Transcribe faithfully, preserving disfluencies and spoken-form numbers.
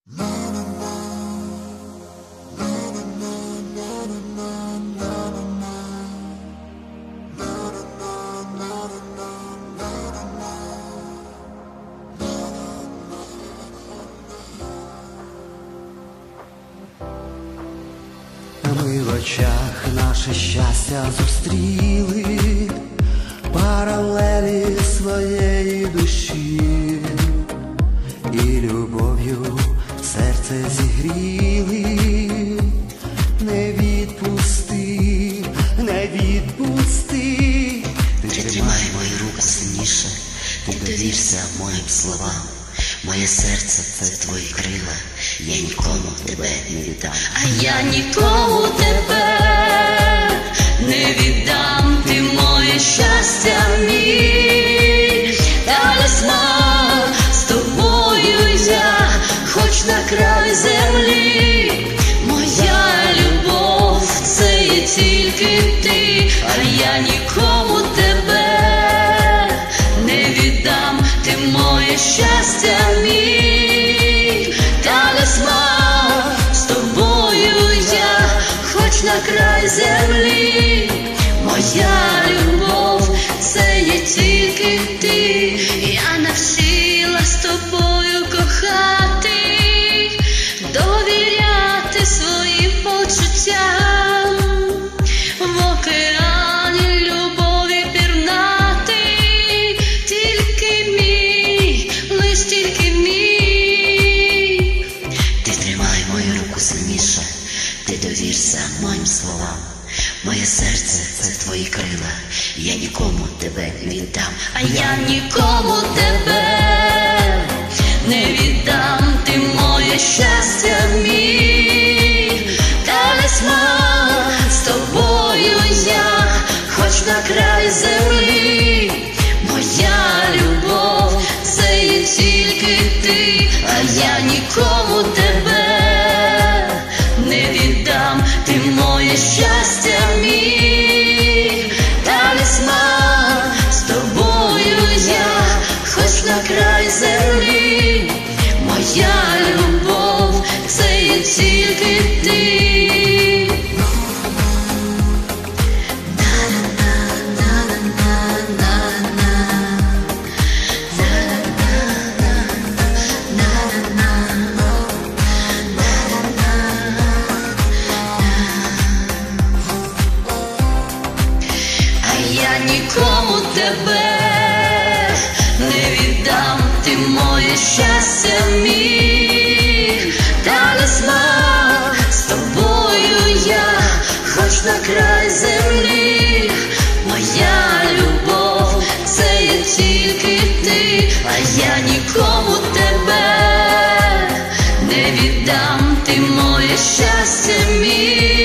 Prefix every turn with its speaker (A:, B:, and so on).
A: Ми в очах наше щастя зустріли, паралелі своєї душі, і любов'ю серце зігріли. Не відпусти, не відпусти.
B: Ти тримай мою руку сильніше, ти довірся моїм словам. Моє серце – це твої крила, я нікому тебе не віддам.
C: А я нікому тебе не віддам, ти моє щастя, мій талісман. З тобою я, хоч на край землі, моя любов – це є тільки ти. А я нікому тебе не віддам, ти моє щастя, мій талісман. З тобою я, хоч на край землі, моя любов – це є тільки ти. Я навчила з тобою кохати, довіряти своїм почуттям, в океані любові пірнати. Тільки мій, лиш тільки мій.
B: Ти тримай мою руку сильніше, ти довірся моїм словам. Моє серце – це твої крила, я нікому тебе не віддам.
C: А я нікому тебе не віддам, ти моє щастя, мій талісман. З тобою я, хоч на край землі, моя любов – це є тільки ти. А я нікому тебе не віддам, ти моє щастя, мій талісман. З тобою я, хоч на край землі, моя любов – це є тільки ти. Я нікому тебе не віддам, ти моє щастя, мій талісман. З тобою я, хоч на край землі, моя любов – це є тільки ти. А я нікому тебе не віддам, ти моє щастя, мій